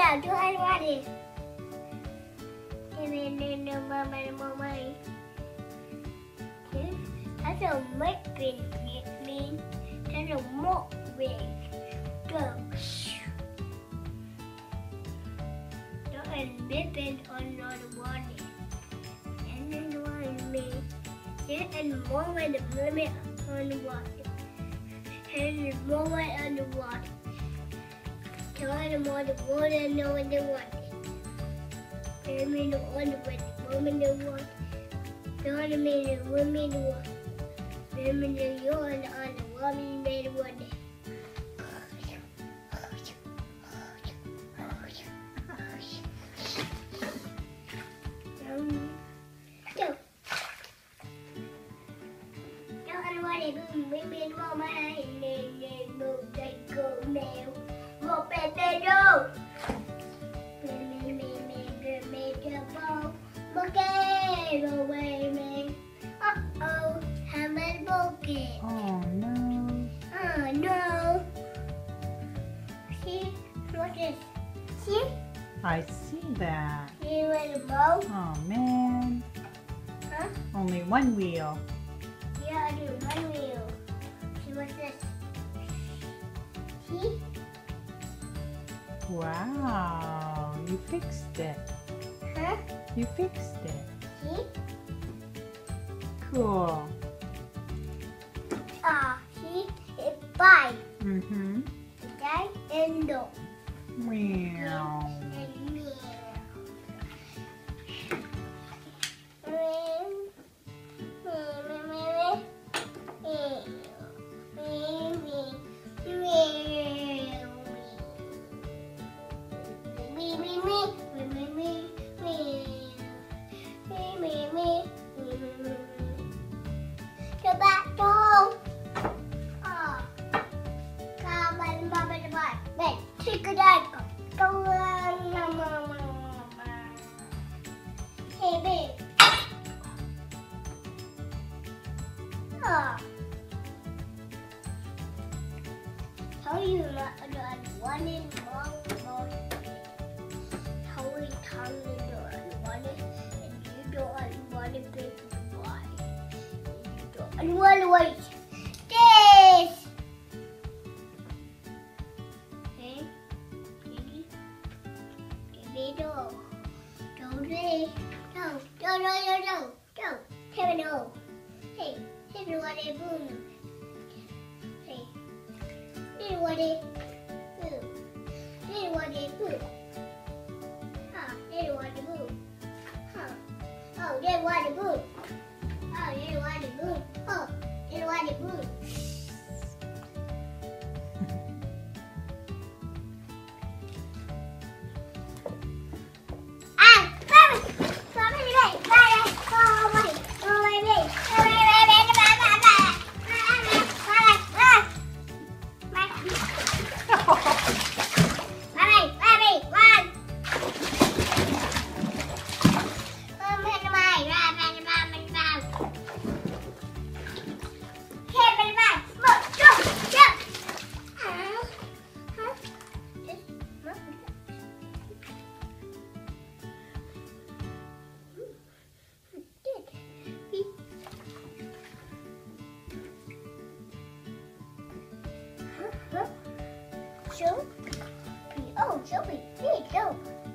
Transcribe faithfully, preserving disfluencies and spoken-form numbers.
nào cho anh qua đi. Thế nên nên nên mà mà mà mày. Thế ta sẽ make green green. Ta sẽ móc green. Go. Đó anh biết bên on the water. And then one me. Yeah, and more with the limit on the water. And more way on the water. Tell them all the water know what they want. Tell me the on the way, woman the water. Tell me the woman the water. Tell me the you on the on the woman made the water. Um, go. Tell everybody boom, we made one my hand, and then move, they go now. Một bè bè đâu mẹ mẹ mẹ mẹ mẹ mẹ bông một cái rồi về mẹ uh oh haven't broken. Oh no. Oh no. See what is see? I see that. See where the bow? Oh man. Huh? Only one wheel. Yeah, I do one wheel. See what's this? See? Wow, you fixed it. Huh? You fixed it. See? Cool. Ah, see? It's five. Mm-hmm. Okay? And no. Meow. Hey, babe. Oh. How you not done one in one more? How we come to do one and you don't want to pay for why? You don't want to wait. This. Hey, baby, baby, do, do this, do, do, do, do, do, do. Kevin, no. Hey, everybody, boom. Hey, everybody, boom. Everybody, boom. Huh, everybody, boom. Huh. Oh, everybody, boom. Oh, everybody, boom. Oh, everybody, boom. Show? Oh, show me. Here you go.